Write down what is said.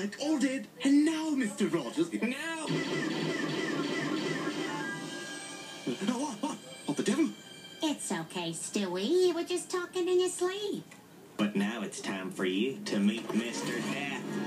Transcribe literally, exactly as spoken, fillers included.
right, all dead. And now, Mister Rogers. No! Oh, what, what? What the devil? It's okay, Stewie. You were just talking in your sleep. But now it's time for you to meet Mister Death.